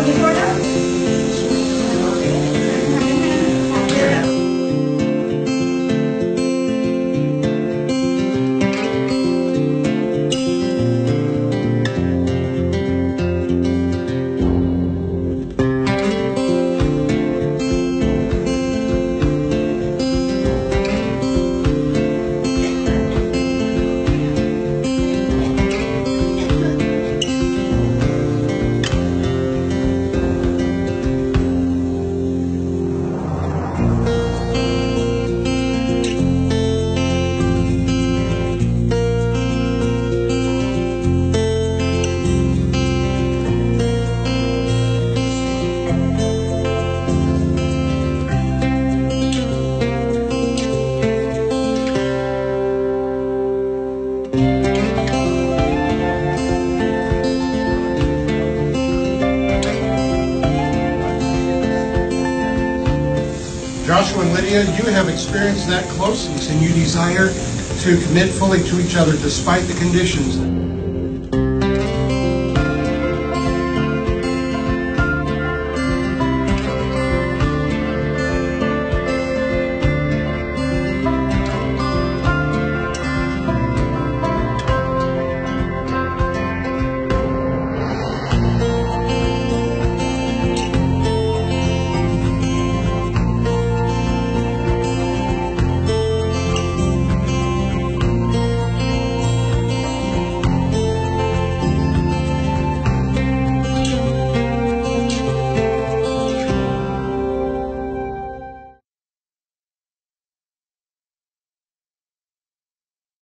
Joshua and Lydia, you have experienced that closeness and you desire to commit fully to each other despite the conditions.